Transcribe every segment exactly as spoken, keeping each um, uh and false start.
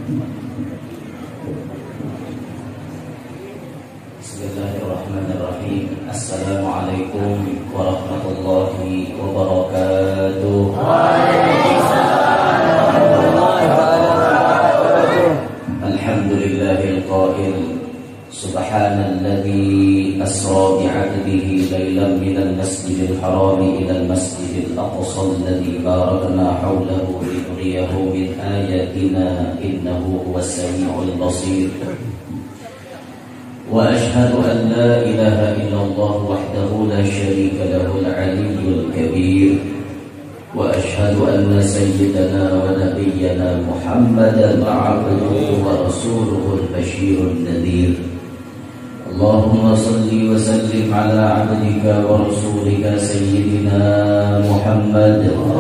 Bismillahirrahmanirrahim. Assalamualaikum warahmatullahi wabarakatuh. Alhamdulillahil qail subhanalladzi asra bi'abdihi laylan minal masjidil harami ilal masjidil aqsa alladzi barakna hawlahu linuriyahu min ayatina innahu huwas samiul basir. وأشهد أن لا إله إلا الله وحده لا شريك له العلي الكبير وأشهد أن سيدنا ونبينا محمدا عبده ورسوله البشير النذير اللهم صل وسلم على عبدك ورسولك سيدنا محمد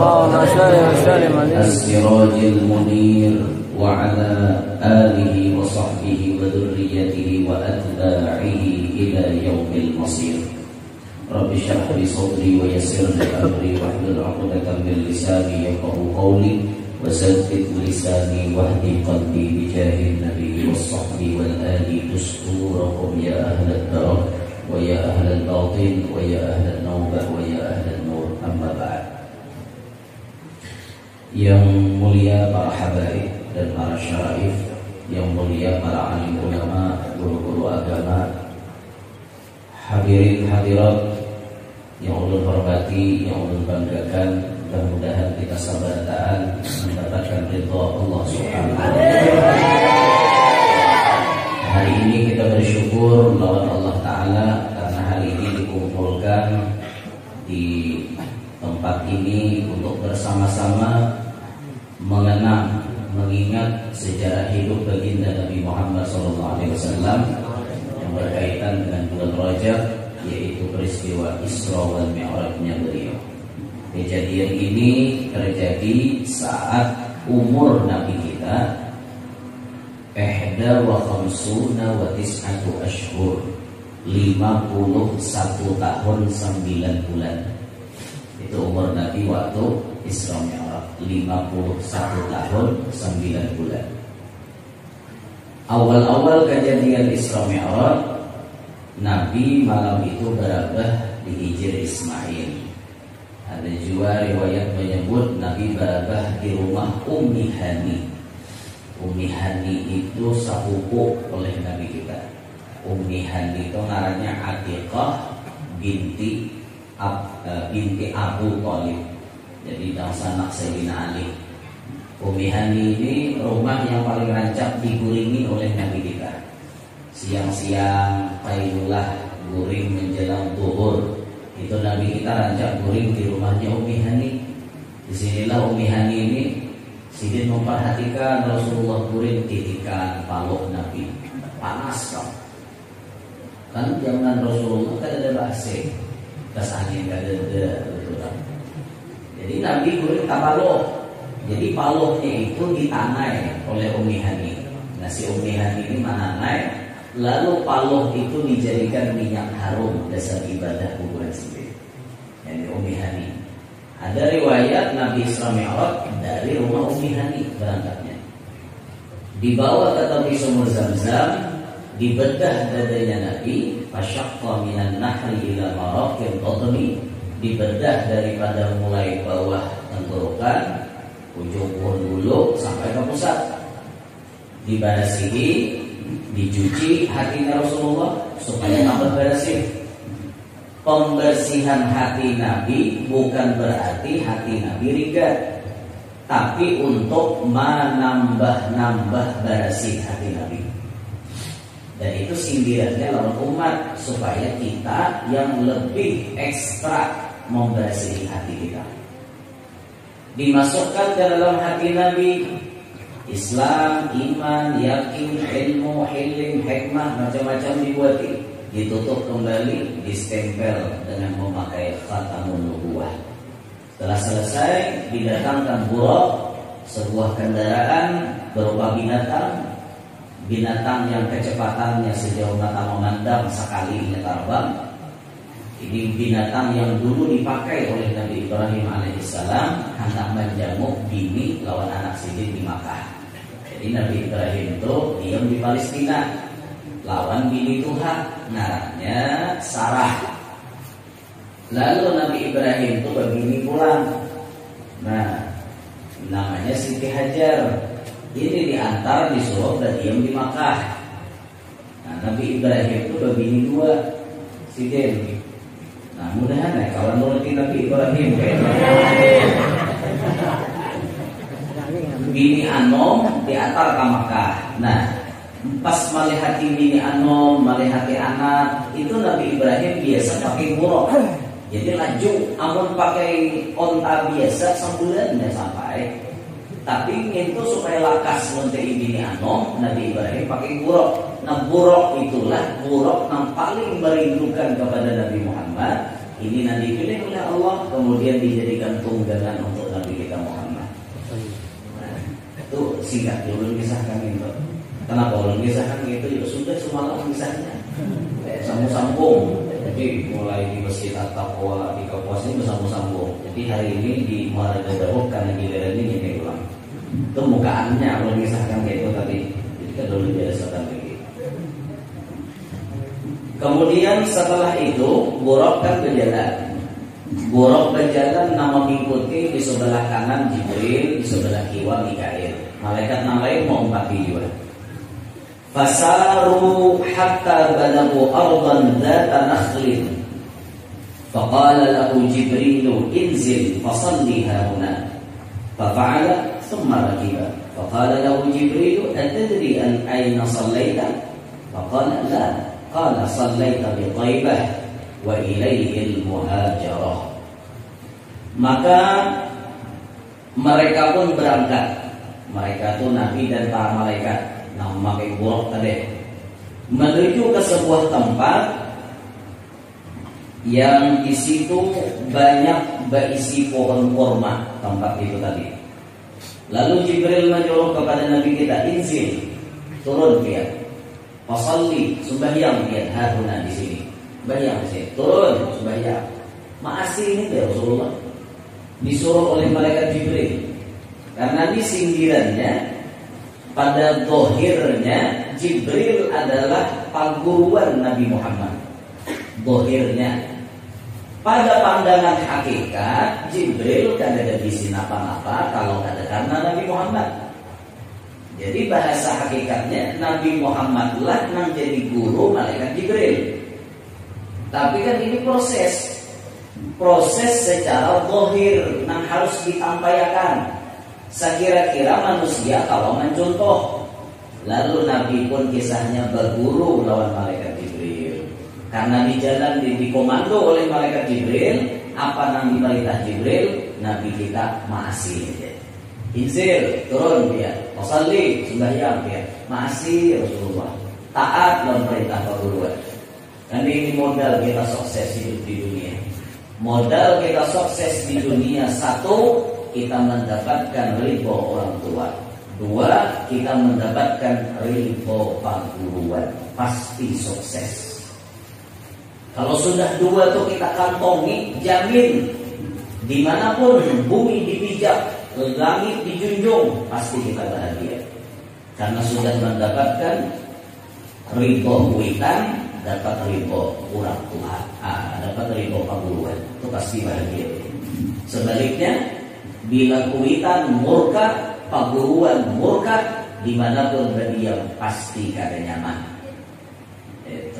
السراج المنير وعلى آله وصحبه وذريته وأتباعه إلى يوم المصير. رب اشرح لي صدري ويسر لي أمري واحلل عقدة من لساني يفقهوا قولي وثبت لساني واهد قلبي بجاه النبي والصحب والآل دستوركم يا أهل الدرر ويا أهل الباطن ويا أهل النوبة ويا أهل النور. أما بعد. Yang mulia para habaib dan para syaraif, yang mulia para alim ulama, guru-guru agama, hadirin hadirat yang ulun hormati, yang ulun banggakan, mudah-mudahan kita sabar taat mendapatkan ridha Allah Subhanahu wa taala. Hari ini kita bersyukur lawan Allah Taala karena hari ini dikumpulkan di tempat ini untuk bersama-sama mengenang, mengingat sejarah hidup baginda Nabi Muhammad shallallahu alaihi wasallam yang berkaitan dengan bulan Rajab, yaitu peristiwa Isra wal Mi'rajnya beliau. Kejadian ini terjadi saat umur Nabi kita ihda wa khamsuna wa tis'atu ashhur, lima puluh satu tahun sembilan bulan. Itu umur Nabi waktu Isra Mi'raj, lima puluh satu tahun sembilan bulan. Awal-awal kejadian Isra Mi'raj, Nabi malam itu berabah di Hijr Ismail. Ada juga riwayat menyebut Nabi berabah di rumah Ummi Hani. Ummi Hani itu sepupu oleh Nabi kita. Ummi Hani itu ngarannya Atiqah binti Ab, uh, binti Abu Thalib. Jadi bangsa anak Sayyidina Ali. Ummi Hani ini rumah yang paling rancak diguringi oleh Nabi kita. Siang-siang Qailullah, guring menjelang zuhur, itu Nabi kita rancak guring di rumahnya Ummi Hani. Disinilah Ummi Hani ini sidin memperhatikan Rasulullah guring titikan paluk Nabi. Panas kok. Kan zaman Rasulullah kan ada bahasa gas angin kan ada betul kan. Jadi Nabi guring tapaloh. Jadi palohnya itu ditanai oleh Ummi Hani. Nah si Ummi Hani ini mananai, lalu paloh itu dijadikan minyak harum dasar ibadah kuburan sendiri. Yang di Ummi Hani. Ada riwayat Nabi Isra Mi'raj dari rumah Ummi Hani berangkatnya. Dibawa ke tepi sumur Zam-Zam, dibedah dadanya Nabi, fasyaqqa minan nahri ila maraqil qadmi, dibedah daripada mulai bawah tenggorokan, ujung pohon bulu sampai ke pusat. Dibarasihi, dicuci hatinya Rasulullah supaya tambah bersih. Pembersihan hati Nabi bukan berarti hati Nabi ringan, tapi untuk menambah-nambah bersih hati Nabi. Dan itu sindirannya lawan umat supaya kita yang lebih ekstra membersihi hati kita. Dimasukkan ke dalam hati Nabi Islam, iman, yakin, ilmu, hilim, hikmah, macam-macam dibuati, ditutup kembali, distempel dengan memakai khatamun nubuwah. Setelah selesai, didatangkan buraq, sebuah kendaraan berupa binatang, binatang yang kecepatannya sejauh mata memandang sekalinya terbang. Ini binatang yang dulu dipakai oleh Nabi Ibrahim alaihissalam hendak menjamuk bini lawan anak sidin di Makkah. Jadi Jadi Nabi Ibrahim itu diam di Palestina lawan bini Tuhan, namanya Sarah. Lalu Nabi Ibrahim itu begini pulang. Nah, namanya Siti Hajar. Ini diantar disuruh dan diam di Makkah. Nah, Nabi Ibrahim itu begini dua, Siti. Nah, mudah-mudahan ya kawan nurutin Nabi Ibrahim bini Anom diantar ke Makkah. Nah, pas malihati bini Anom, malihati anak, itu Nabi Ibrahim biasa pakai buruk. Jadi laju, amun pakai onta biasa sebulan ya sampai. Tapi itu supaya lakas menteri bini Anom, Nabi Ibrahim pakai buruk. Nah, buruk itulah buruk yang paling merindukan kepada Nabi Muhammad. Ini nanti dipilih oleh Allah, kemudian dijadikan tunggangan untuk Nabi kita Muhammad. Nah, itu singkat dulu kisahkan itu. Kenapa ulun kisahkan itu? Ya sudah semalam kisahnya. Sambung-sambung. Jadi mulai di Masjid At-Taqwa di Kapuas ini bersambung-sambung. Jadi hari ini di Muara Gadaruh karena giliran ini ini ulang. Itu mukaannya ulun kisahkan itu tadi. Jadi kan dulu biasakan lagi. Kemudian setelah itu Buraq kan berjalan. Buraq berjalan nama mengikuti di sebelah kanan Jibril, di sebelah kiri Mikail. Malaikat namanya mau empat jiwa. Fasaru hatta balagu ardan dzata nakhlin. Faqala lahu Jibril inzil fasalli hauna. Fafa'ala thumma rakiba. Faqala lahu Jibril atadri an ayna sallaita? Faqala la. Qala sallaita bi Thaibah wa ilayhi al-muhajarah. Maka mereka pun berangkat. Mereka itu Nabi dan para malaikat yang memakai buruk tadi menuju ke sebuah tempat yang di situ banyak berisi pohon kurma tempat itu tadi. Lalu Jibril menyuruh kepada Nabi kita, inzil, turun dia, fasalli, sembahyang dia, haruna di sini, sembahyang di sini, turun sembahyang. Maasi ini ya Rasulullah disuruh oleh malaikat Jibril karena di sindirannya. Pada dohirnya Jibril adalah paguruan Nabi Muhammad. Dohirnya. Pada pandangan hakikat Jibril kan ada di sini apa-apa kalau ada karena Nabi Muhammad. Jadi bahasa hakikatnya Nabi Muhammad lah yang jadi guru malaikat Jibril. Tapi kan ini proses proses secara dohir yang harus ditampaikan. Sekira-kira manusia kalau mencontoh. Lalu Nabi pun kisahnya berguru lawan malaikat Jibril. Karena di jalan di, dikomando oleh malaikat Jibril. Apa yang diperintah Jibril? Nabi kita masih inzil, turun dia, wasalli, sembahyang dia, masih Rasulullah. Taat dalam perintah perguruan. Dan ini modal kita sukses hidup di dunia. Modal kita sukses di dunia satu, kita mendapatkan ridho orang tua. Dua, kita mendapatkan ridho perguruan. Pasti sukses. Kalau sudah dua itu kita kantongi, jamin dimanapun bumi dipijak, langit dijunjung, pasti kita bahagia. Karena sudah mendapatkan ridho kuitan, dapat ridho orang tua, ah, dapat ridho perguruan, itu pasti bahagia. Sebaliknya, bila kuitan murka, perguruan murka, dimanapun berdiam pasti kada nyaman. Itu.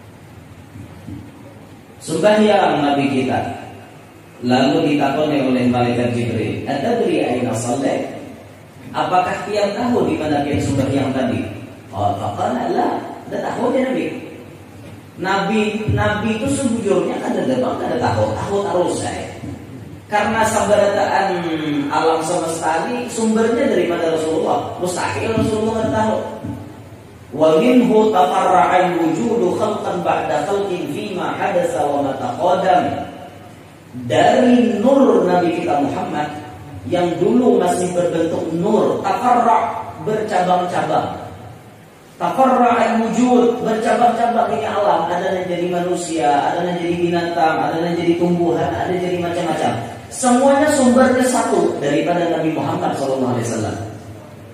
Sembahyang Nabi kita, lalu ditakoni oleh malaikat Jibril, atadri aina sallai? Apakah dia tahu di mana dia sembahyang tadi? Oh, faqala la, tidak tahu dia Nabi. Nabi Nabi itu sejujurnya kan ada bang, ada tahu, tahu harus saya. Karena sabarataan alam semesta ini sumbernya daripada Rasulullah. Mustahil Rasulullah tidak tahu. Wa minhu tafarra'al wujudu khalqan ba'da khalqin fima hadatsa wa ma taqaddam. Dari nur Nabi kita Muhammad yang dulu masih berbentuk nur, tafarra' bercabang-cabang. Tafarra'al wujud, bercabang-cabang ini alam. Ada yang jadi manusia, ada yang jadi binatang, ada yang jadi tumbuhan, ada yang jadi macam-macam. Semuanya sumbernya satu daripada Nabi Muhammad shallallahu alaihi wasallam.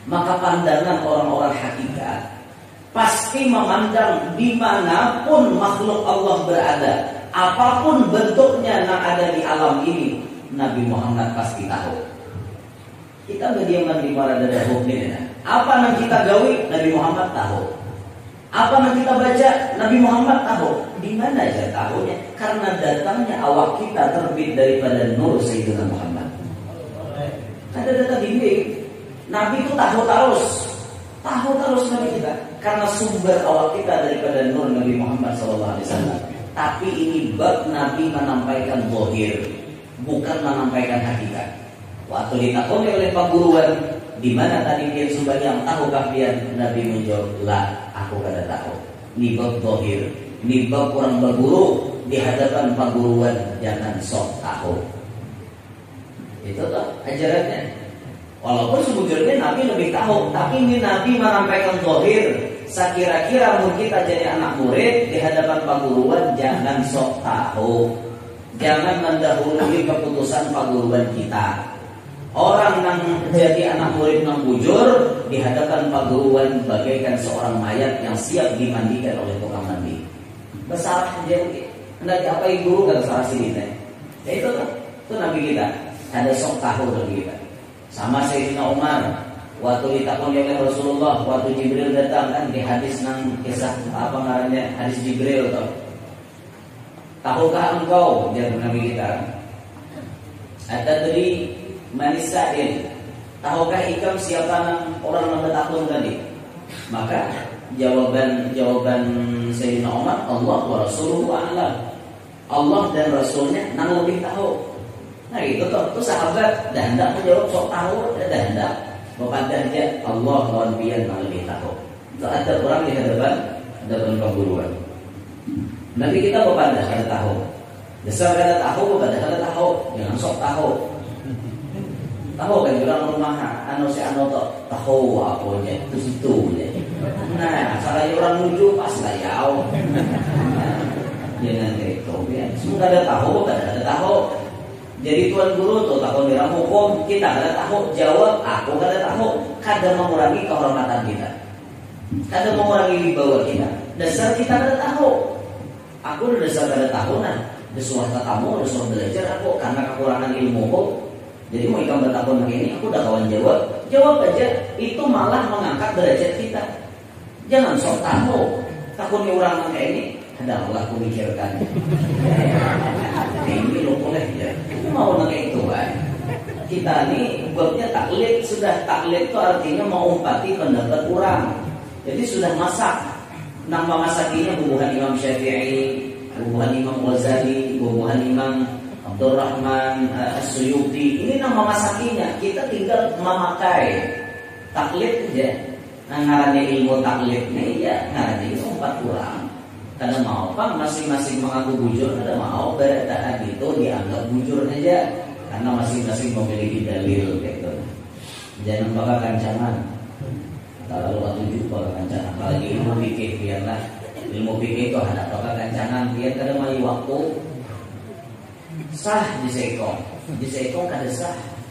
Maka pandangan orang-orang hakikat pasti memandang dimanapun makhluk Allah berada, apapun bentuknya yang ada di alam ini, Nabi Muhammad pasti tahu. Kita berdiaman di mana ada hukumnya. Apa yang kita gawi, Nabi Muhammad tahu. Apa yang kita baca, Nabi Muhammad tahu. Di mana aja tahunya? Karena datangnya awak kita terbit daripada nur Sayyidina Muhammad. Ada data bimbing. Nabi itu tahu terus, tahu terus Nabi kita. Karena sumber awak kita daripada nur Nabi Muhammad Sallallahu Alaihi Wasallam. Tapi ini bab Nabi menampaikan zahir, bukan menampaikan hakikat. Waktu ditakoni oleh Pak Guruan, di mana tadi dia sembahyang, tahukah dia? Nabi menjawab, lah, aku kada tahu. Ini bab zahir, ini bab orang berguru di hadapan Pak Guruan, jangan sok tahu. Itu tuh ajarannya. Walaupun sebetulnya Nabi lebih tahu, tapi ini Nabi menampaikan zahir. Sekira-kira mungkin kita jadi anak murid di hadapan Pak Guruan, jangan sok tahu. Jangan mendahului keputusan Pak Guruan kita. Orang yang jadi anak murid yang bujur di hadapan Pak Guruan bagaikan seorang mayat yang siap dimandikan oleh tukang mandi. Besar dia mungkin. Hendak apa ibu guru kan salah sini teh. Ya itu kan, itu Nabi kita. Ada sok tahu Nabi kita. Sama Sayyidina Umar, waktu ditakoni oleh Rasulullah, waktu Jibril datang kan di hadis nang kisah apa namanya hadis Jibril tuh. Tahukah engkau, dia Nabi kita, atadri manis sa'il, tahukah ikam siapa nang orang yang bertakun tadi? Maka jawaban jawaban Sayyidina Umar, Allah wa Rasuluhu a'lam. Allah dan Rasulnya nang lebih tahu. Nah itu tuh, tuh sahabat dah hendak menjawab sok tahu, dah hendak berkata aja Allah lawan bian nang lebih tahu. Itu ada orang di hadapan hadapan perguruan. Nabi kita berkata kada tahu. Dasar kada tahu, berkata kada tahu, jangan sok tahu. Tahu kan orang rumah anu si anu to tahu apa aja itu situ aja. Nah, salah orang nuju pas layau. Jangan gitu ya. Semua ada tahu, kada ada tahu. Jadi tuan guru tuh takut diramu hukum, kita kada tahu, jawab aku kada tahu, kada mengurangi kehormatan kita, kada mengurangi wibawa kita. Dasar kita kada tahu. Aku udah dasar kada tahu nah, desuah kamu, desuah belajar aku karena kekurangan ilmu kok. Jadi mau ikam bertakun begini, aku udah kawan jawab, jawab aja. Itu malah mengangkat derajat kita. Jangan sok tahu, takutnya orang kayak ini. Ada Allah aku mikirkan. Ini lo boleh ya. Aku mau nanya itu kan. Kita ini babnya taklid, sudah taklid itu artinya mengumpati pendapat orang. Jadi sudah masak. Nama masakinya bubuhan Imam Syafi'i, bubuhan Imam Ghazali, bubuhan Imam Abdurrahman As-Suyuti. Ini nama masakinya. Kita tinggal memakai taklid aja. Nah, ngarannya ilmu taklid nih ya, ngarannya itu empat orang. Kada mau pak masing-masing mengaku bujur, kada mau beradaan itu dianggap bujur aja karena masing-masing memiliki dalil gitu. Jangan bakal kancangan. Kalau waktu tujuh bakal kancangan. Apalagi ilmu fikih biarlah ilmu fikih itu ada bakal kancangan biar kada mai waktu sah di sekong, di sekong kada sah.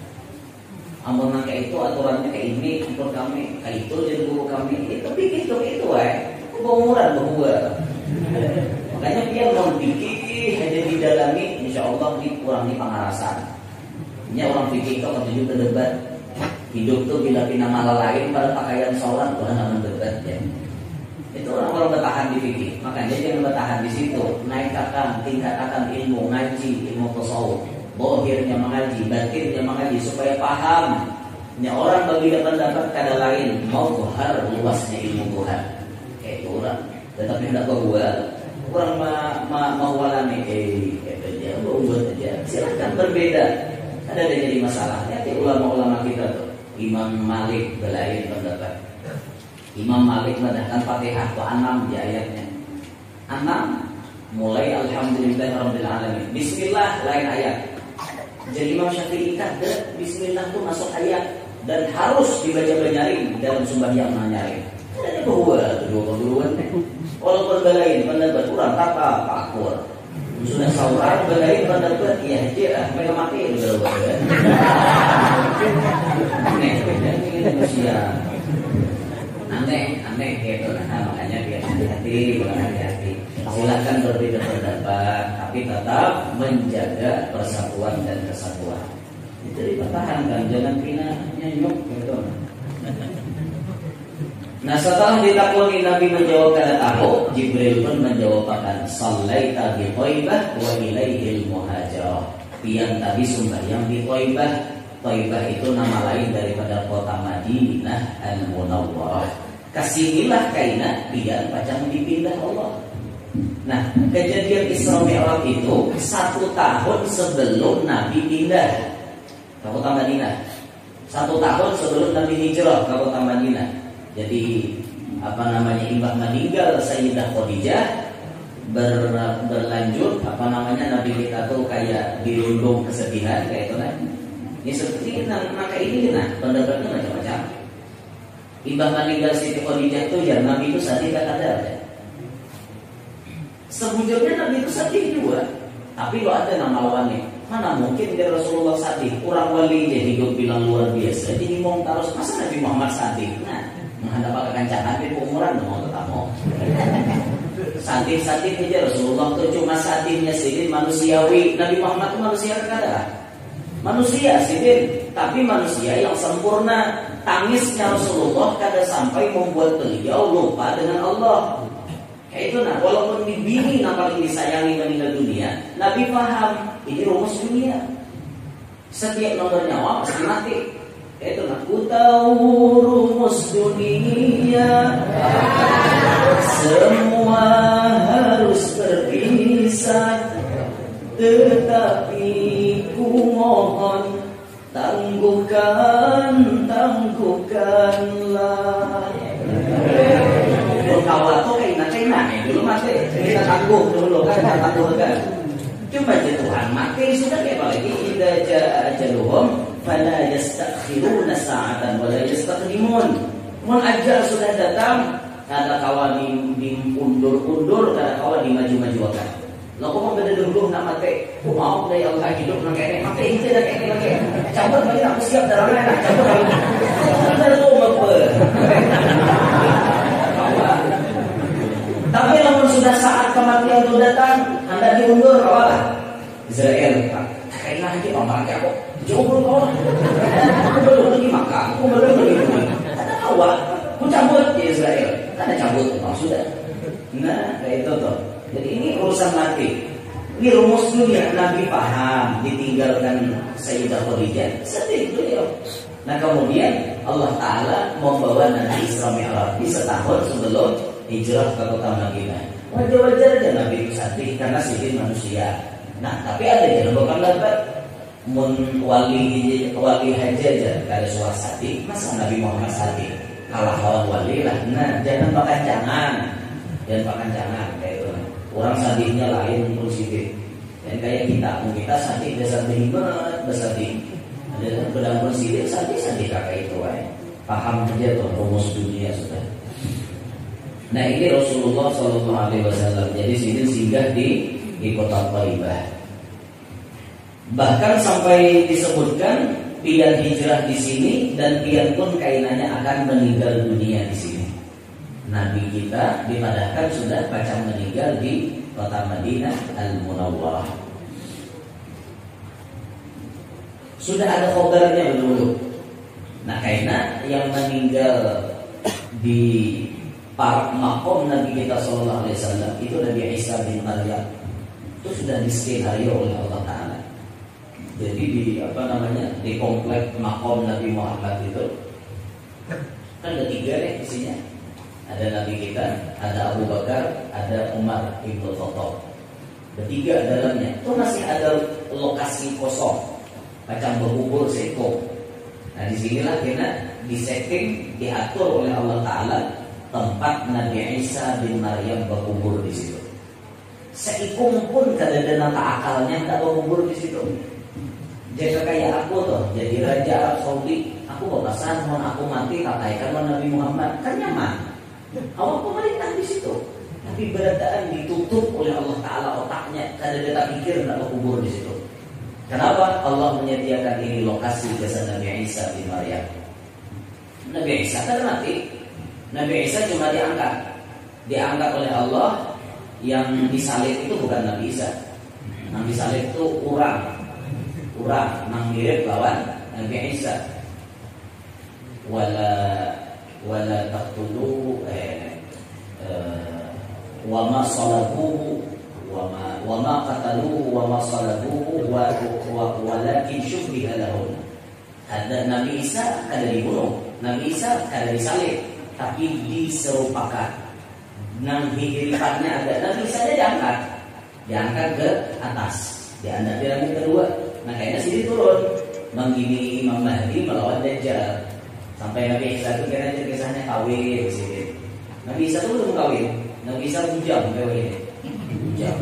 Amun kayak itu aturannya kayak ini untuk kami, kayak itu jadi guru kami itu fikih itu itu eh, keumuran bahwa makanya dia mau fikih hanya didalami, insya Allah dikurangi pengarasan. Ini orang fikih itu ketujuh ke debat. Hidup tuh bila pina malah lain pada pakaian sholat Tuhan akan debat ya. Itu orang-orang bertahan di fikih. Makanya jangan bertahan di situ. Naikkan, tingkatkan ilmu ngaji, ilmu tasawuf. Bohirnya mengaji, batinnya mengaji supaya paham. Ini orang berbeda pendapat kada lain mau bohar luasnya ilmu Tuhan. Kayak itu orang. Tetapi hendak buat kurang ma, ma, mau walami eh aja buat aja silakan berbeda. Ada ada jadi masalahnya di ulama-ulama kita tuh. Imam Malik belain pendapat. Imam Malik mengatakan Fatihah ke enam di ayatnya. enam mulai alhamdulillahirabbil alamin. Bismillah lain ayat. Jadi Imam Syafi'i kata Bismillah itu masuk ayat dan harus dibaca banyarin dalam sembahyang menyaring. Ada bahwa kedua keduluan walaupun belain pendapat kurang apa pakur sudah saurang belain pendapat ya aja mereka mati udah buat nih ini manusia. Aneh, aneh gitu. Nah, makanya biar hati-hati, bukan hati-hati. Silakan berbeda pendapat, tapi tetap menjaga persatuan dan kesatuan. Itu dipertahankan, jangan pindah nyanyuk gitu. Nah, setelah ditaklimi Nabi menjawab kata tahu, Jibril pun menjawabkan, "Shallaita bi Thaibah wa ilaihil muhajirah." Pian tadi sembahyang di Thaibah. Thaibah itu nama lain daripada kota Madinah Al-Munawwarah. Kasinilah kaina pian pacang dipindah Allah. Nah, kejadian Isra Mi'raj itu satu tahun sebelum Nabi pindah ke kota Madinah. Satu tahun sebelum Nabi hijrah ke kota Madinah. Jadi apa namanya imbah meninggal Sayyidah Khadijah ber, berlanjut apa namanya Nabi kita tuh kayak dirundung kesedihan kayak itu kan. Ini seperti nah, maka ini nah pendapatnya macam-macam. Imbah meninggal Siti Khadijah tuh ya Nabi itu sedih kan ada. Ya? Sebujurnya Nabi itu sedih juga, tapi lo ada nama lawannya. Mana mungkin dia Rasulullah sedih? Orang wali jadi hidup bilang luar biasa. Jadi mau terus masa Nabi Muhammad sedih? Nah, menghadap kekancangan di umuran mau ketemu. Sadih-sadih aja Rasulullah itu cuma sadihnya sidin manusiawi. Nabi Muhammad itu manusia kada. Manusia sidin, tapi manusia yang sempurna. Tangisnya Rasulullah kada sampai membuat beliau lupa dengan Allah. Kayak itu nah, walaupun dibini yang paling disayangi meninggal dunia, Nabi paham ini rumus dunia. Setiap nomor nyawa pasti mati. Itu aku tahu rumus dunia, semua harus berpisah, tetapi ku mohon tangguhkan, tangguhkanlah. Kawan tuh kayak nak kayak dulu mati, kita tangguh dulu kan, tangguhkan. Cuma Tuhan mati sudah kayak apalagi idza jaa ajaluhum fala yastakhiruna sa'atan wa la yastaqdimun. Mun ajal sudah datang, kada kawan diundur-undur, kada kawan dimaju-majukan. Lo kok mau beda dulu nak mati? Ku mau dari Allah hidup nak kayak mati itu dah kayak lagi. Cabut lagi aku siap darahnya nak cabut lagi. Kita tu apa? Tapi namun sudah saat kematian itu datang, Anda diundur kawalah. Israel, kayaknya lagi orang aku jauh kau. Aku belum lagi makan, aku belum lagi minum. Ada kawan, aku cabut di Israel. Ada cabut, oh, sudah. Nah, kayak itu tuh. Jadi ini urusan mati. Ini rumus dunia Nabi paham, ditinggalkan Sayyidah Khadijah. Sedih beliau. Nah kemudian Allah Ta'ala membawa Nabi Isra Mi'raj di setahun sebelum hijrah ke kota Madinah. Wajar-wajar aja Nabi itu sedih karena sidin manusia. Nah tapi ada yang bukan dapat mun wali wali haji aja kada suah sedih, masa Nabi Muhammad sedih kalah lawan wali lah. Nah jangan makan jangan, jangan makan jangan kayak itu. Orang sedihnya lain positif. Dan kayak kita, kita sedih dasar banget, besar di ada pedang positif sedih sedih kakak itu, ay. Paham aja tuh rumus dunia sudah. Nah ini Rasulullah Shallallahu Alaihi Wasallam. Jadi sini singgah di di kota Thaibah. Bahkan sampai disebutkan pian hijrah di sini dan pian pun kainannya akan meninggal dunia di sini. Nabi kita dipadahkan sudah pacang meninggal di kota Madinah Al-Munawwarah. Sudah ada khabarnya dulu. Nah karena yang meninggal di para makom Nabi kita Sallallahu Alaihi Wasallam itu Nabi Isa bin Maryam itu sudah diskenario oleh Allah Taala. Jadi di apa namanya di komplek makom Nabi Muhammad itu kan ada tiga ya isinya. Ada Nabi kita, ada Abu Bakar, ada Umar Ibnu Khattab. Bertiga dalamnya. Itu masih ada lokasi kosong, macam berkubur seko. Nah disinilah kita disetting, diatur oleh Allah Taala tempat Nabi Isa bin Maryam berkubur di situ. Seikung pun kada ada nata akalnya tak berkubur di situ. Jika kayak aku tuh jadi raja Arab Saudi, aku berpesan mau aku mati kataikan Nabi Muhammad kan nyaman. Awak pemerintah di situ, tapi beradaan ditutup oleh Allah Taala otaknya, kada ada pikir nak berkubur di situ. Kenapa Allah menyediakan ini lokasi jasad Nabi Isa bin Maryam? Nabi Isa kan mati. Nabi Isa cuma diangkat, diangkat oleh Allah. Yang disalib itu bukan Nabi Isa. Nabi disalib itu urang, urang mengirim lawan Nabi Isa. Wala wala taqtulu eh, eh, wa ma salabuhu wa ma wa ma qataluhu wa ma salabuhu wa wa walakin syubbiha lahum. Ada Nabi Isa ada dibunuh, Nabi Isa ada disalib, tapi diserupakan. Nang hiripannya ada Nabi Isa aja diangkat, diangkat ke atas, diangkat di langit kedua. Nah kayaknya sini turun mengiringi Imam Mahdi melawan Dajjal. Sampai Nabi Isa itu kira-kira kisahnya kawin sini. Nabi Isa itu belum kawin, Nabi Isa bujang kawin, bujang.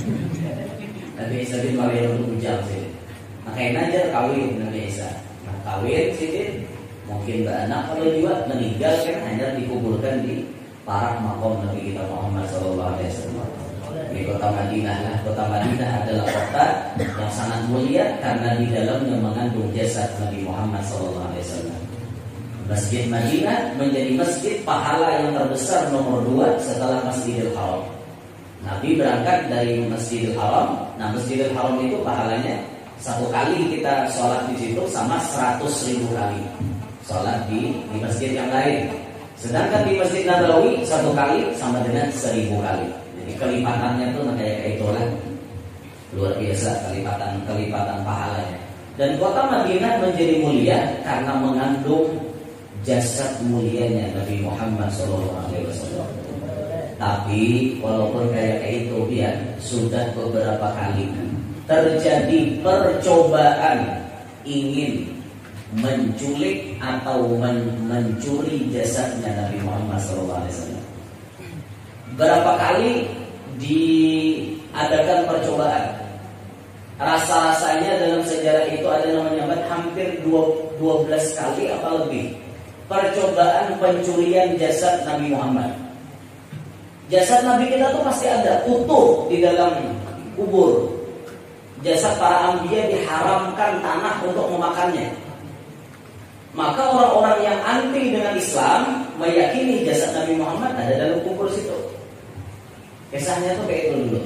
Nabi Isa bin Maryam itu bujang sini. Nah kayaknya aja kawin Nabi Isa. Nah kawin sini mungkin beranak kalau juga meninggal kan hanya dikuburkan di para makom Nabi kita Muhammad Sallallahu Alaihi Wasallam. Di kota Madinah lah, kota Madinah adalah kota yang sangat mulia karena di dalamnya mengandung jasad Nabi Muhammad Sallallahu Alaihi Wasallam. Masjid Madinah menjadi masjid pahala yang terbesar nomor dua setelah Masjidil Haram. Nabi berangkat dari Masjidil Haram. Nah Masjidil Haram itu pahalanya satu kali kita sholat di situ sama seratus ribu kali sholat di, di masjid yang lain. Sedangkan di Masjid Nabawi satu kali sama dengan seribu kali. Jadi kelipatannya tuh kayak itulah, luar biasa kelipatan kelipatan pahalanya. Dan kota Madinah menjadi mulia karena mengandung jasad mulianya Nabi Muhammad Sallallahu Alaihi Wasallam. Tapi walaupun kayak itu dia sudah beberapa kali terjadi percobaan ingin menculik atau men mencuri jasadnya Nabi Muhammad Sallallahu Alaihi Wasallam. Berapa kali diadakan percobaan? Rasa-rasanya dalam sejarah itu ada yang menyebut hampir dua belas kali apa lebih percobaan pencurian jasad Nabi Muhammad. Jasad Nabi kita tuh pasti ada utuh di dalam kubur. Jasad para anbiya diharamkan tanah untuk memakannya. Maka orang-orang yang anti dengan Islam meyakini jasad Nabi Muhammad ada dalam kubur situ. Kisahnya tuh kayak itu dulu.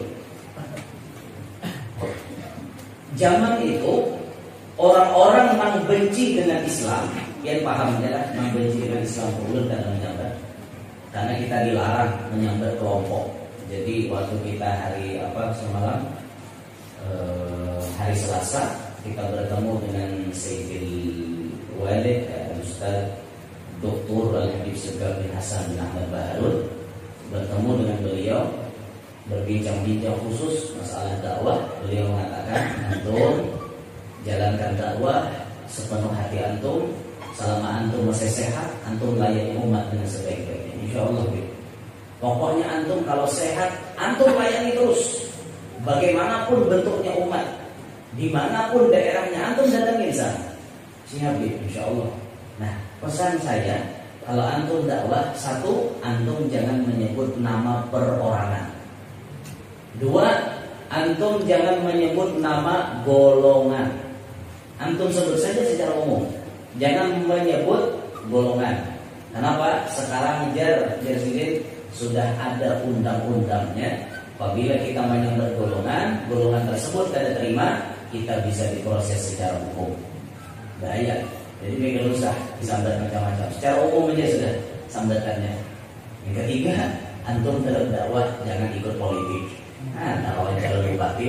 Zaman itu orang-orang yang benci dengan Islam, yang pahamnya lah membenci dengan Islam ulun dan menyambat. Karena kita dilarang menyambat kelompok. Jadi waktu kita hari apa semalam eh, hari Selasa kita bertemu dengan Sayyidil Walid Ustaz Doktor Al-Habib Segaf bin Hasan bin Ahmad Baharun, bertemu dengan beliau berbincang-bincang khusus masalah dakwah. Beliau mengatakan antum jalankan dakwah sepenuh hati antum, selama antum masih sehat antum layani umat dengan sebaik-baiknya, insyaallah. Pokoknya antum kalau sehat antum layani terus, bagaimanapun bentuknya umat, dimanapun daerahnya antum datangin sana. Siap ya, insya Allah. Nah, pesan saya kalau antum dakwah, satu, antum jangan menyebut nama perorangan. Dua, antum jangan menyebut nama golongan. Antum sebut saja secara umum, jangan menyebut golongan. Kenapa? Sekarang jar jadi sudah ada undang-undangnya. Apabila kita menyebut golongan, golongan tersebut tidak terima, kita bisa diproses secara hukum. Bahaya. Jadi mereka usah disambat macam-macam. Secara umum aja sudah sambatannya. Yang ketiga, antum dalam dakwah jangan ikut politik. Nah, kalau calon bupati,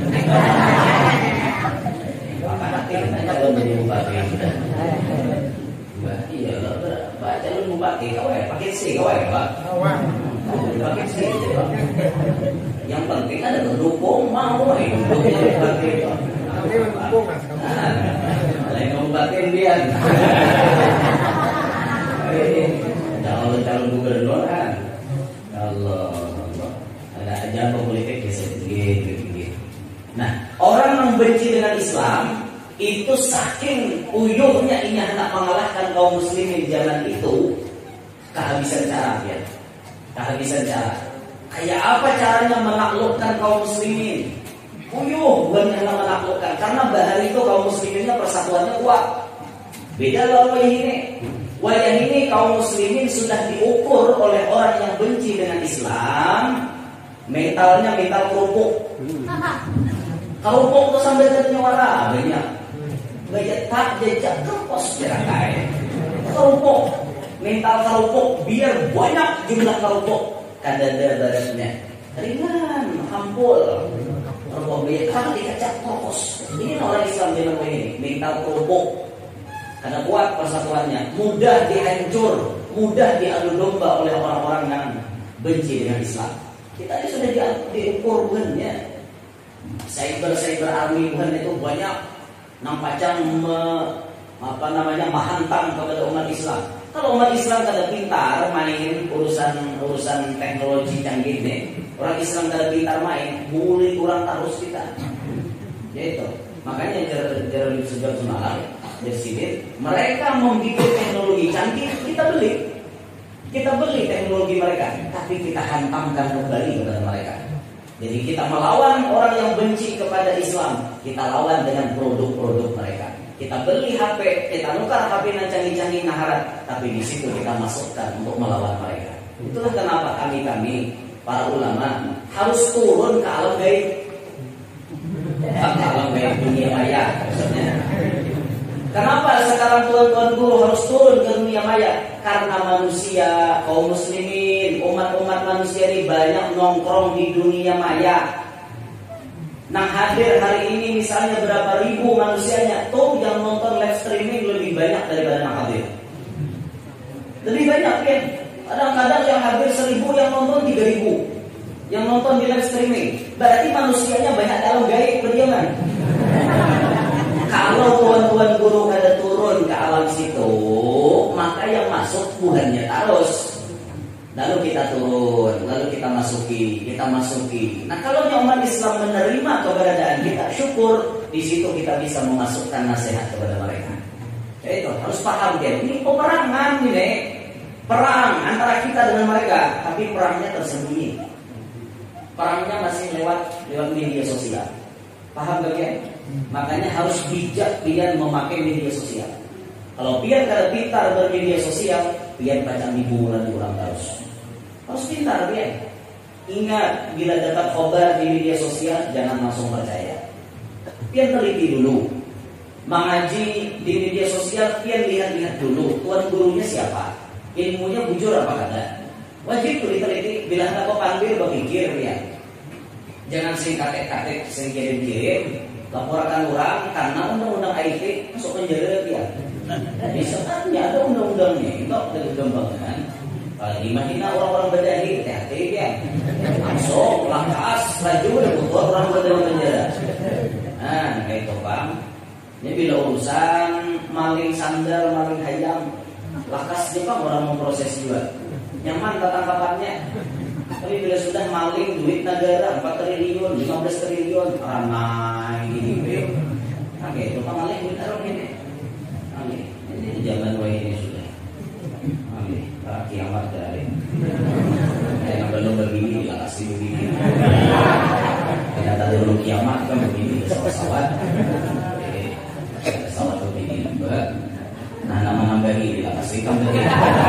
maka nanti kita calon jadi bupati. Iya, Pak calon bupati, kau ya pakai C, kau ya Pak. Pakai C. Yang penting ada mendukung mau ya bupati. Nanti mendukung kan. Lain ngobatin dia. Jangan calon gubernur kan. Allah, Allah. Ada aja politik bisa gitu, gitu. Nah, orang membenci dengan Islam itu saking uyuhnya ini hendak mengalahkan kaum muslimin zaman itu, kehabisan cara ya. Kehabisan cara. Kayak apa caranya menaklukkan kaum muslimin? Uyuh, bukan yang menaklukkan. Karena bahari itu kaum musliminnya persatuannya kuat. Beda lalu ini. Wayah ini kaum muslimin sudah diukur oleh orang yang benci dengan Islam. Mentalnya mental kerupuk. Kerupuk itu sambil ternyawara banyak. Gaya tak jejak kerpos jerakai. Kerupuk, mental kerupuk biar banyak jumlah kerupuk. Kadada baratnya ringan, hampul. Kerupuk biar kalau dikacak kerpos. Ini orang Islam zaman ini mental kerupuk. Karena kuat persatuannya, mudah dihancur, mudah diadu domba oleh orang-orang yang benci dengan Islam. Kita ini sudah diukur bukan ya. Cyber-cyber army bukan itu banyak nampaknya me, apa namanya menghantam kepada umat Islam. Kalau umat Islam kada pintar main urusan urusan teknologi canggih nih, orang Islam kada pintar main, boleh kurang terus kita. Ya itu. Makanya jalan sejarah semalam Presiden, mereka membuat teknologi canggih, kita beli. Kita beli teknologi mereka, tapi kita hantamkan kembali kepada mereka. Jadi kita melawan orang yang benci kepada Islam, kita lawan dengan produk-produk mereka. Kita beli H P, kita nukar H P yang canggih-canggih naharat, tapi di situ kita masukkan untuk melawan mereka. Itulah kenapa kami-kami, para ulama, harus turun ke alam gaib. Ke alam gaib dunia maya, maksudnya. Kenapa sekarang tuan-tuan guru harus turun ke dunia maya? Karena manusia, kaum muslimin, umat-umat manusia ini banyak nongkrong di dunia maya. Nah hadir hari ini misalnya berapa ribu manusianya, tuh yang nonton live streaming lebih banyak daripada yang hadir. Lebih banyak ya. Kadang-kadang yang hadir seribu, yang nonton tiga ribu. Yang nonton di live streaming. Berarti manusianya banyak dalam gaib berdiaman. Kalau tuan-tuan guru kada turun ke alam situ, maka yang masuk bulannya terus. Lalu kita turun, lalu kita masuki, kita masuki. Nah kalau umat Islam menerima keberadaan kita, syukur. Di situ kita bisa memasukkan nasihat kepada mereka. Itu harus paham dia. Ini peperangan ini, perang antara kita dengan mereka, tapi perangnya tersembunyi. Perangnya masih lewat lewat media sosial. Paham bagian? Makanya harus bijak pian memakai media sosial. Kalau pian kada pintar bermedia sosial, pian baca hiburan orang terus. Harus pintar pian. Ingat, bila dapat kabar di media sosial, jangan langsung percaya. Pian teliti dulu. Mengaji di media sosial, pian lihat-lihat dulu. Tuan gurunya siapa? Ilmunya bujur apa kada? Wajib teliti. Bila ada kau panggil, berpikir pian. Jangan sing katek-katek, sing kirim-kirim. Laporkan orang karena undang-undang I T masuk penjara dia. Jadi sebenarnya ada undang-undangnya, enggak ada gambaran. Kalau di Madinah orang-orang berdahil, hati-hati dia. Masuk, langkas, laju, butuh orang berdahil penjara. Nah, kayak itu bang. Ini bila urusan maling sandal, maling hayam, lakas dia bang orang memproses juga. Nyaman ketangkapannya. Tapi bila sudah maling duit negara empat triliun, lima belas triliun, ramai gini. Oke, itu kan maling duit taruh ini. Oke, ini zaman wah ini sudah. Oke, kiamat dari. Yang belum begini, lah kasih begini. Ternyata dulu kiamat kan begini, pesawat. Pesawat begini juga. Nah, nama-nama ini lah kasih kan begini.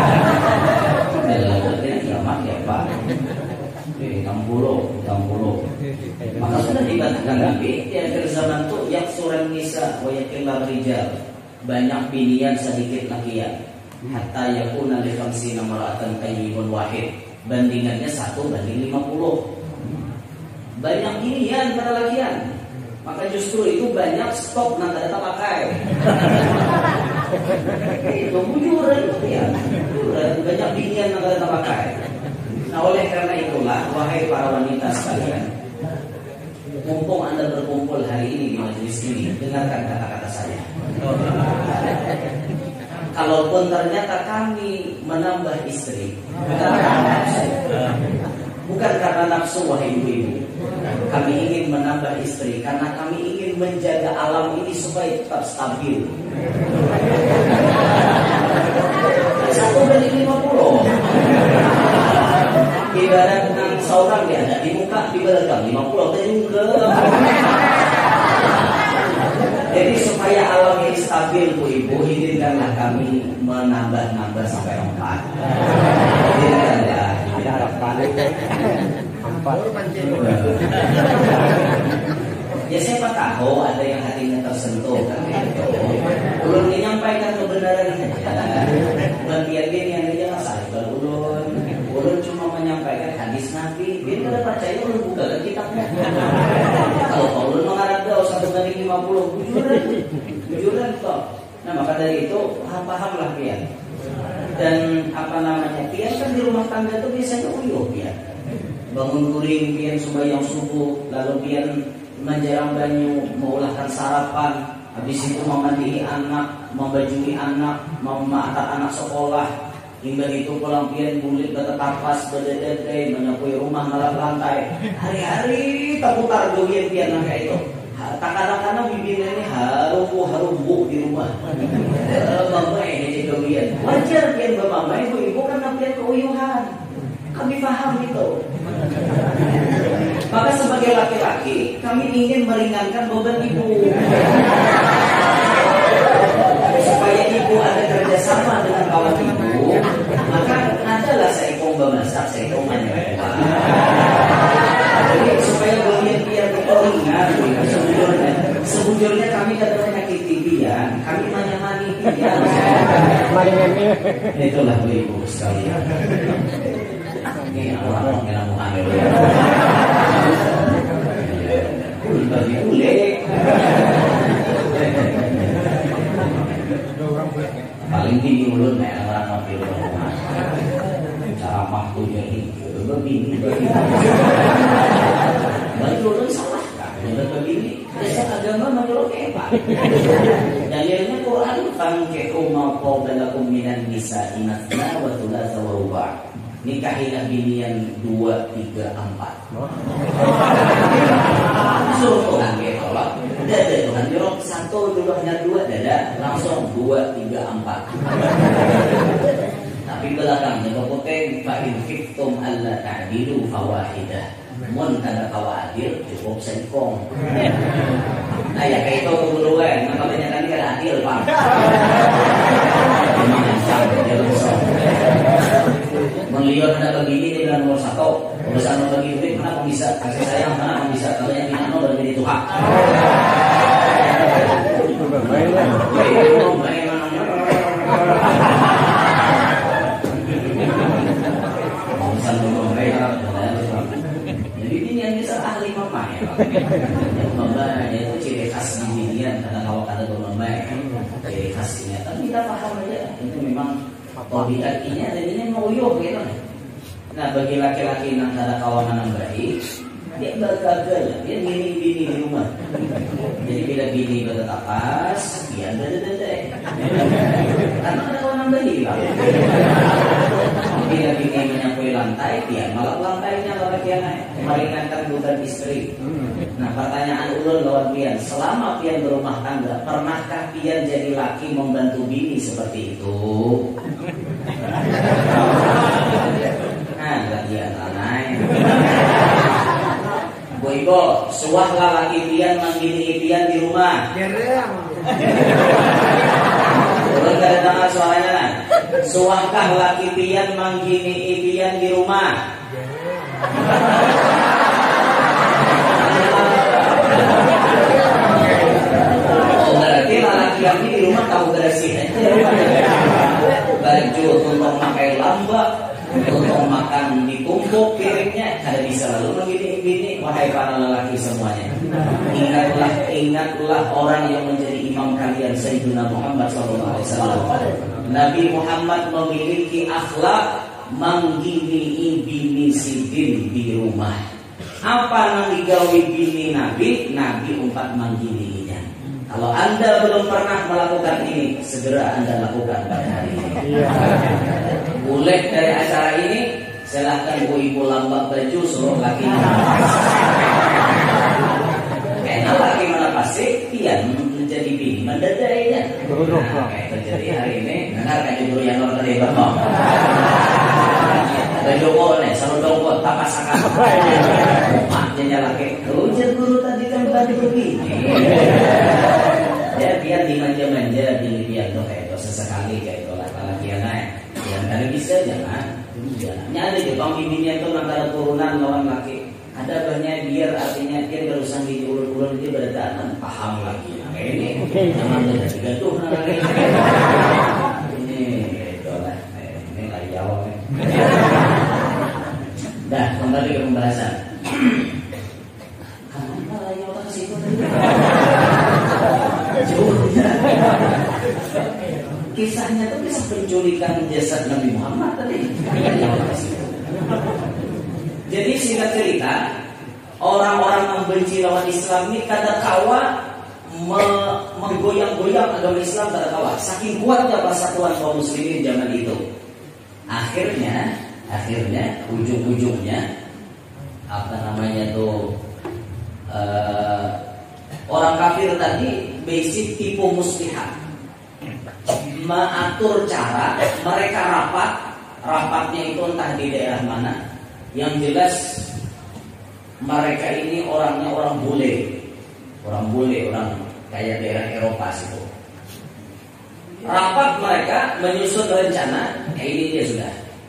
Dalam artinya kiamat ya Pak. enam puluh, enam puluh. Maka sudah dikatakan Nabi di akhir zaman itu yang suran nisa wa yakillah rijal. Banyak binian sedikit lakian. Hatta yakuna li khamsina mar'atan qayyimun wahid. Bandingannya satu banding lima puluh. Banyak binian pada lakian. Maka justru itu banyak stok nanti kita pakai. Itu bujuran itu ya. Banyak binian nanti kita pakai. Nah oleh karena itulah, wahai para wanita sekalian, mumpung Anda berkumpul hari ini di majelis ini, dengarkan kata-kata saya. Kalaupun ternyata kami menambah istri, bukan karena nafsu, bukan karena nafsu wahai ibu-ibu, kami ingin menambah istri karena kami ingin menjaga alam ini supaya tetap stabil. Satu banding lima puluh. Ibarat nang seorang dia ada di muka di belakang lima puluh tadi ke. Jadi supaya alam ini stabil Fadil Bu Ibu, izinkanlah kami menambah-nambah sampai empat. Izinkanlah. Harap balik. Empat. Ya siapa tahu ada yang hatinya tersentuh kan gitu. Ulun menyampaikan kebenaran saja. Bagian dia yang aja masalah kalau ulun. Ulun cuma menyampaikan hadis Nabi. Dia tidak percaya ulun buka ke kitabnya. Kalau ulun mengarang jauh satu banding lima puluh, bujuran, bujuran kok. Nah maka dari itu paham-pahamlah dia. Dan apa namanya, pian kan di rumah tangga itu biasanya uyuh pian. Bangun guring pian sembahyang subuh, lalu pian menjelang banyu, mengulahkan sarapan, habis itu memandi anak, membajui anak, memaafkan anak sekolah, hingga itu pulang pian bulit bertetapas, berdedede, menyapui rumah, ngelap lantai. Hari-hari terputar doyan pian kayak itu. Tak kadang-kadang bibirnya ini harum harum buk di rumah. Mama ini doyan. Wajar pian mama ibu-ibu karena pian keuyuhan. Kami paham itu. Maka sebagai laki-laki kami ingin meringankan beban ibu supaya ibu ada kerjasama dengan kawan ibu. Maka adalah seikong bemasak, seikong manfaat. Jadi supaya beliau biar ingat sebujurnya, sebujurnya kami tidak menyakiti dia, kami menyemani dia. Itulah ibu sekalian. Ini orang yang hamil. Bagi ule. Paling tinggi mulut nih orang hamil. Cara makhluknya ini begini. Bagi ulun salah kan? Udah begini. Dasar agama menurut apa? Dalilnya Quran fankihu ma qabalakum minan nisa'i mathna wa thulatha wa ruba'. Nikahilah binian dua, tiga, empat. Suruh Tuhan ya Allah. Dada Tuhan jorok satu, jumlahnya dua, dada langsung dua, tiga, empat. Tapi belakangnya pokoknya fa'in khiftum alla ta'dilu fawahidah. Mun kada kawadir cukup sekong. Nah ya kayak itu keburuan. Maka banyak kali kada adil Pak. Memang sampai dia besok. Melihat ada begini dia bilang nomor satu, urusan nomor bagi duit mana kamu bisa, kasih sayang mana kamu bisa, kalau yang tidak mau berbeda Tuhan. Urusan nomor baik, jadi ini yang bisa ahli mama ya. Mama itu ciri khas di binian karena kalau kata mama ciri khasnya, tapi kita paham aja itu memang. Tabiat ini adanya ngoyo gitu. Nah bagi laki-laki yang ada kawanan yang baik, dia bergagal, dia bini-bini di rumah. Jadi bila bini bertetapas, dia dede-dede. Karena ada kawanan baik lah. Bila bini menyapui lantai, dia malah lantainya kalau dia meringankan beban istri. Nah pertanyaan ulun lawan pian, selama pian berumah tangga, pernahkah pian jadi laki membantu bini seperti itu? Nah, bagian anai. Bu Ibu, suahlah laki pian manggili pian di rumah. Ulun kada dengar suaranya. Suahkah laki pian manggili pian di rumah? Oh berarti laki laki di rumah tahu bersih aja. Baju untuk pakai lamba, untuk makan ditumpuk piringnya, kada bisa lalu begini begini. Wahai para lelaki semuanya, ingatlah ingatlah orang yang menjadi imam kalian Sayyidina Muhammad Sallallahu Alaihi Wasallam. Nabi Muhammad memiliki akhlak manggili bini sidin di rumah. Apa yang digawi bini Nabi? Nabi umpat manggilinya. Kalau Anda belum pernah melakukan ini, segera Anda lakukan pada hari ini. Boleh dari acara ini, silahkan Bu Ibu lambak baju suruh laki karena laki mana pasti pian menjadi bini mendadainya. Nah, kayak terjadi hari ini, dengar kan Ibu yang orang tadi bapak. Baju kok nih, selalu dongkot, tapas akan. Maknya laki, ujar guru tadi kan tadi begini. Ya biar dimanja-manja, sekali kayak tolak tolak ya naik. Yang kalau bisa jangan. Jangan. Ini ada juga bibinya itu antara turunan lawan laki. Ada banyak biar artinya dia berusaha di ulur-ulur dia berdatang paham lagi. Nah, kayak ini jangan ada digaduh lagi. Ini itu lah. Ini lagi jawab. Dah kembali ke pembahasan. Kenapa lagi otak ke situ tadi? Kisahnya itu kisah penculikan jasad Nabi Muhammad tadi. Jadi singkat cerita, orang-orang membenci lawan Islam ini kata kawa me- menggoyang-goyang agama Islam kata kawa. Saking kuatnya persatuan kaum muslimin zaman itu. Akhirnya, akhirnya ujung-ujungnya apa namanya tuh uh, orang kafir tadi basic tipu muslihat. Mengatur cara mereka rapat, rapatnya itu entah di daerah mana. Yang jelas mereka ini orangnya orang bule, orang bule, orang kayak daerah Eropa situ. Rapat mereka menyusun rencana, eh, ini dia sudah.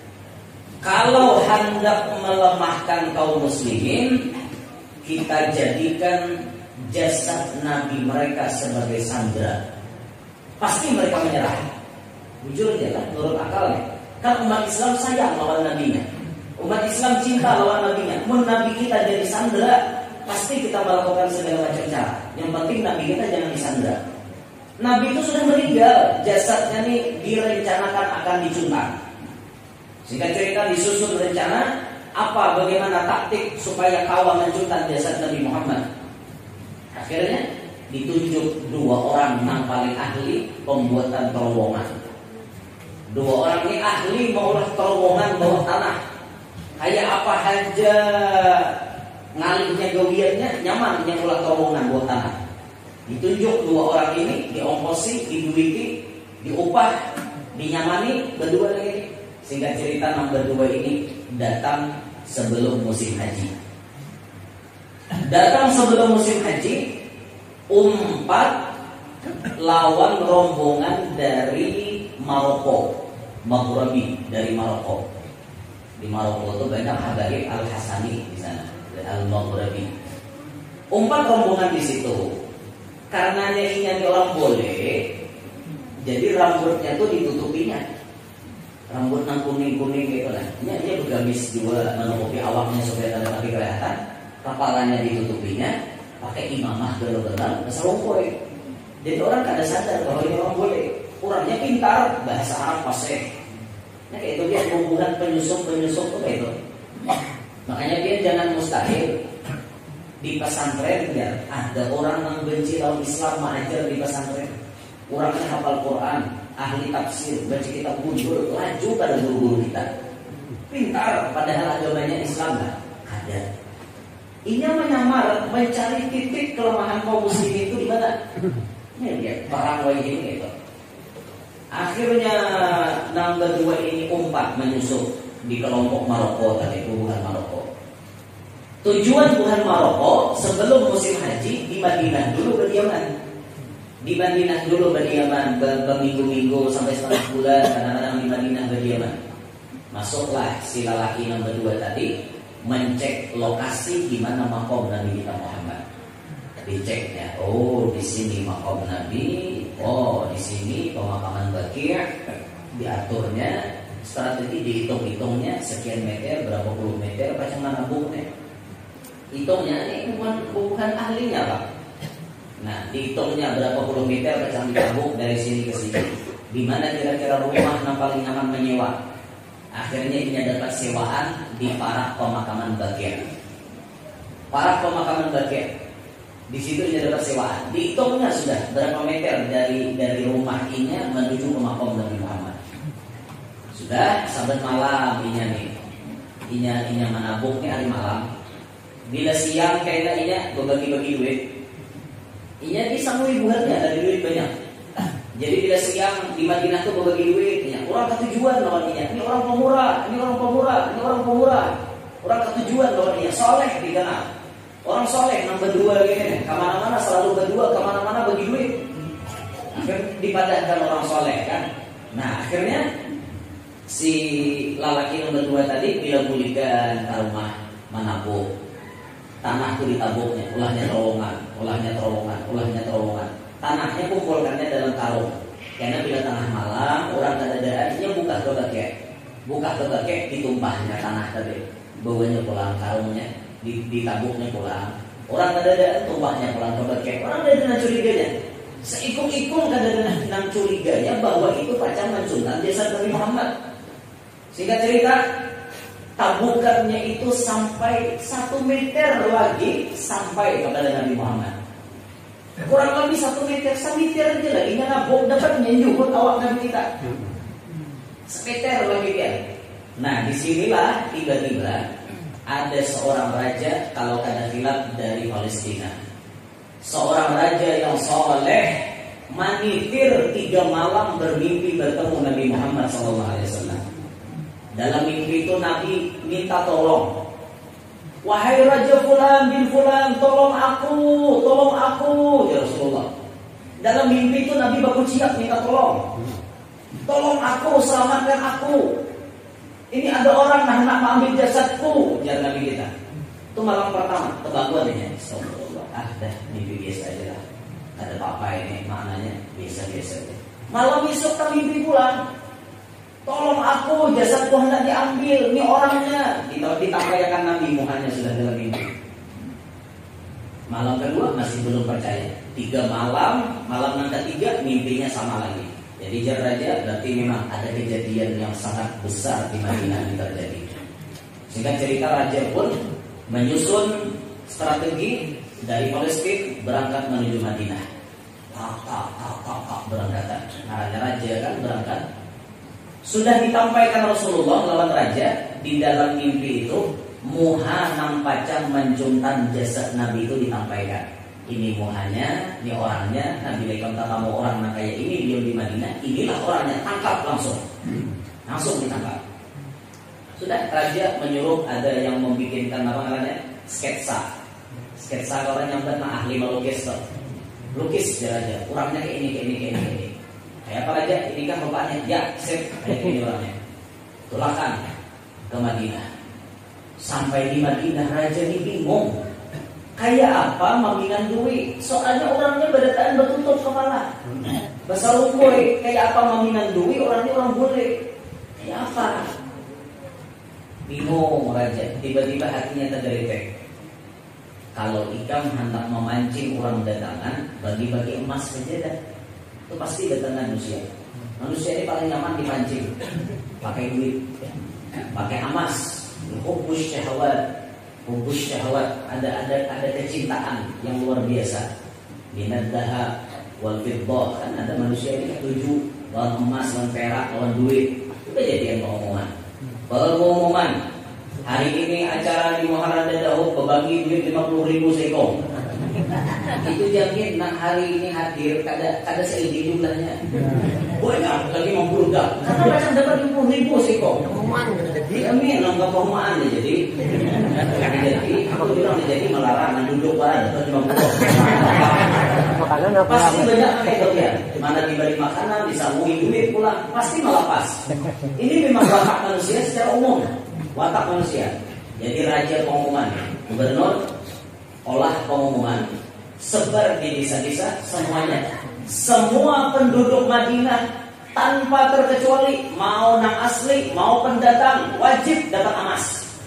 Kalau hendak melemahkan kaum muslimin, kita jadikan jasad Nabi mereka sebagai sandera. Pasti mereka menyerah. Jujur aja lah, menurut akalnya. Kan umat Islam sayang lawan nabinya. Umat Islam cinta lawan nabinya. Mun nabi kita jadi sandera, pasti kita melakukan segala macam cara. Yang penting nabi kita jangan disandera. Nabi itu sudah meninggal, jasadnya nih direncanakan akan dicuntak. Singkat cerita disusun rencana apa bagaimana taktik supaya kawan mencuntak jasad Nabi Muhammad. Akhirnya ditunjuk dua orang yang paling ahli pembuatan terowongan. Dua orang ini ahli mengolah terowongan bawah tanah. Kayak apa aja ngalihnya gawiannya nyaman yang olah terowongan bawah tanah. Ditunjuk dua orang ini, diongkosi, diduiti, diupah, dinyamani berdua lagi. Sehingga cerita enam berdua ini datang sebelum musim haji. Datang sebelum musim haji, umpat lawan rombongan dari Maroko, Maghribi dari Maroko. Di Maroko itu banyak Habaib Al-Hasani di sana, Al-Maghribi. Umpat rombongan di situ. Karena ini orang boleh, jadi rambutnya tuh ditutupinya. Rambut nang kuning-kuning gitu lah. Ini dia bergamis juga menutupi awaknya supaya tidak tapi kelihatan. Kepalannya ditutupinya, pakai imamah benar-benar keserumpoi. Jadi orang kada sadar kalau ini orang boleh. Orangnya pintar, bahasa Arab fasih. Nah kayak itu dia hubungan penyusup-penyusup tuh kayak itu. Makanya dia jangan mustahil di pesantren ya ada orang yang benci lawan Islam mengajar di pesantren. Orangnya hafal Quran, ahli tafsir, baca kitab gundul, laju pada guru-guru kita. Pintar, padahal agamanya Islam lah. Ada. Ini menyamar, mencari titik kelemahan kaum muslimin itu di mana? Ini dia, perang wajib ini gitu. Akhirnya enam berdua ini umpat menyusup di kelompok Maroko tadi, hubungan Maroko. Tujuan Tuhan Maroko sebelum musim haji di Madinah dulu berdiaman. Di Madinah dulu berdiaman berminggu-minggu sampai setengah bulan, kadang-kadang di Madinah berdiaman. Masuklah si lelaki yang berdua tadi mencek lokasi di mana makom Nabi kita Muhammad. Diceknya, oh di sini makom Nabi, oh di sini pemakaman Baqi', diaturnya strategi dihitung-hitungnya sekian meter, berapa puluh meter, macam mana buknya. Hitungnya ini bukan bukan ahlinya Pak. Nah, dihitungnya berapa puluh meter macam ditabuk dari sini ke sini. Di mana kira-kira rumah yang paling nyaman menyewa. Akhirnya ini dapat sewaan di Parak Pemakaman Baqi'. Parak Pemakaman Baqi'. Di situ ini dapat sewaan. Dihitungnya sudah berapa meter dari dari rumah ini menuju ke makam Nabi Muhammad. Sudah sampai malam inya nih. Inya inya menabuknya hari malam. Bila siang kayaknya inya berbagi-bagi duit. Inya disangui buahnya dari duit banyak. Jadi bila siang di Madinah tuh berbagi duit, inya orang ketujuan lawan inya. Ini orang pemurah, ini orang pemurah, ini orang pemurah. Orang ketujuan lawan inya, soleh dikenal. Orang soleh yang berdua gini, kemana-mana selalu berdua, kemana-mana bagi duit. Akhirnya dipadahkan orang soleh kan. Nah akhirnya si lalaki nomor dua tadi bila bulikan ke rumah menabung tanah itu ditabungnya, ulahnya terowongan, ulahnya terowongan, ulahnya terowongan. Tanahnya kumpulkannya dalam karung. Karena bila tengah malam orang kadang-kadang buka ke kakek, buka ke kakek ditumpahnya tanah tadi, bawanya pulang karungnya, ditabungnya pulang. Orang kadang-kadang tumpahnya pulang ke kakek. Orang kadang-kadang curiganya, seikung-ikung kadang-kadang curiganya bahwa itu pacar mencuntan jasad Nabi Muhammad. Singkat cerita, tabukannya itu sampai satu meter lagi sampai kepada Nabi Muhammad. Kurang lebih satu meter, semeter aja lagi nabok dapat menyuhut awak Nabi kita. Semeter lagi dia. Nah disinilah tiba-tiba ada seorang raja, kalau kata khilaf dari Palestina, seorang raja yang soleh manitir tiga malam bermimpi bertemu Nabi Muhammad shallallahu alaihi wasallam. Dalam mimpi itu Nabi minta tolong, wahai Raja Fulan bin Fulan, tolong aku, tolong aku ya Rasulullah. Dalam mimpi itu Nabi baku siap minta tolong, tolong aku, selamatkan aku. Ini ada orang nah nak mengambil jasadku, ya Nabi kita. Itu malam pertama, kebaguannya. Astagfirullah, ah dah mimpi biasa aja lah. Ada apa-apa ini maknanya biasa-biasa aja. Malam besok tak mimpi pulang. Tolong aku, jasadku hendak diambil, ini orangnya. Ditampaikan Nabi Muhammad sudah dalam mimpi. Malam kedua masih belum percaya. Tiga malam, malam yang ketiga mimpinya sama lagi. Jadi jar raja berarti memang ada kejadian yang sangat besar di Madinah yang terjadi. Sehingga cerita raja pun menyusun strategi dari Palestina berangkat menuju Madinah. Tak tak tak tak tak berangkatan. Nah, raja kan berangkat. Sudah ditampaikan Rasulullah lawan raja di dalam mimpi itu, muha nampacang mencuntan jasad Nabi itu ditampaikan. Ini muhanya, ini orangnya. Nabi lekam kamu orang nak kayak ini dia di Madinah. Inilah orangnya, tangkap langsung, langsung ditangkap. Sudah raja menyuruh ada yang membikinkan apa namanya sketsa, sketsa orang yang benar ahli melukis, lukis dia raja. Orangnya kayak ini, kayak ini, kayak ini. Kayak ini. Kayak apa aja, ini kan bapaknya, ya, sip, kayak gini orangnya. Tulakan ke Madinah. Sampai di Madinah raja ini bingung. Kayak apa maminan duit? Soalnya orangnya berdataan bertutup kepala. Bahasa Lukoy, kayak apa maminan duit? Orangnya orang boleh. Kayak apa? Bingung raja. Tiba-tiba hatinya tergeletek. Kalau ikam hendak memancing orang datangan, bagi-bagi emas saja dah. Itu pasti datangan manusia. Manusia ini paling nyaman dipancing. Pakai duit, pakai emas. Hubus syahwat, hubus syahwat. Ada ada ada kecintaan yang luar biasa. Minad dahab wal fiddah, kan ada manusia ini tuju lawan emas, lawan perak, lawan duit. Itu kejadian pengumuman. Pengumuman hari ini acara di Muharram Dadahu berbagi duit lima puluh ribu seko. Itu jamin nak hari ini hadir kada kada seidi jumlahnya. Banyak lagi memburudak. Karena macam dapat lima puluh ribu seko. Pengumuman jadi amin nggak pengumuman jadi. Jadi aku bilang jadi melarang duduk barang dapat lima puluh. Makanan apa? Pasti banyak itu ya. Mana diberi makanan disambungi duit pulang pasti melepas. Ini memang watak manusia secara umum. Watak manusia. Jadi raja pengumuman, gubernur olah pengumuman, sebar di desa-desa semuanya. Semua penduduk Madinah tanpa terkecuali, mau nang asli, mau pendatang, wajib dapat emas.